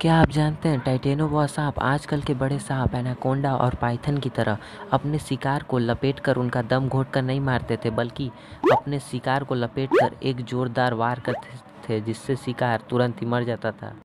क्या आप जानते हैं टाइटेनोबोआ सांप आजकल के बड़े सांप एनाकोंडा और पाइथन की तरह अपने शिकार को लपेटकर उनका दम घोंटकर नहीं मारते थे, बल्कि अपने शिकार को लपेटकर एक जोरदार वार करते थे जिससे शिकार तुरंत ही मर जाता था।